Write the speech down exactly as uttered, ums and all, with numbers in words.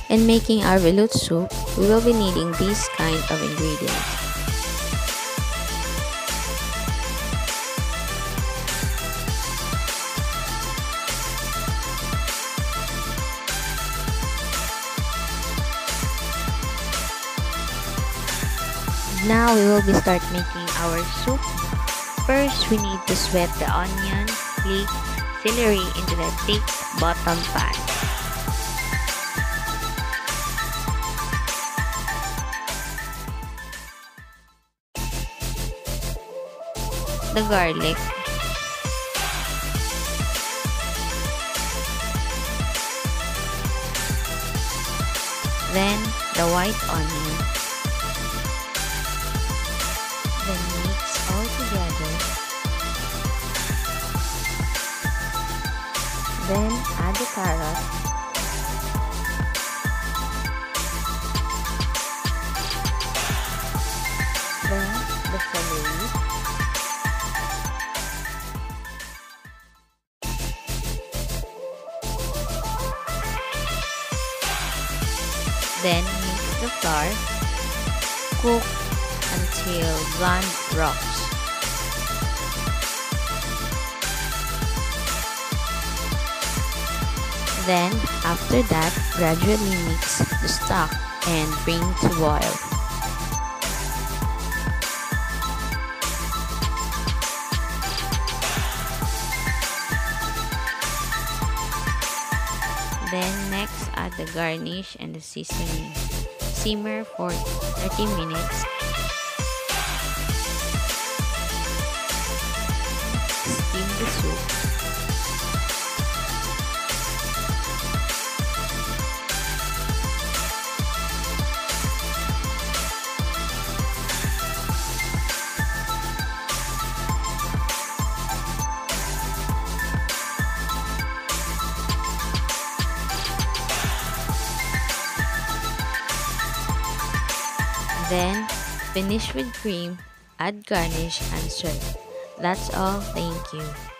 In making our veloute soup, we will be needing these kind of ingredients. Now we will be start making our soup. First, we need to sweat the onion, leek, celery into the thick bottom pan. The garlic, then the white onion, then mix all together, then add the carrot, then the celery, then mix the flour, cook until bland rocks. Then, after that, gradually mix the stock and bring to boil. Then next add the garnish and the seasoning. Simmer for thirty minutes. Steam the soup. Then, finish with cream, add garnish and serve. That's all. Thank you.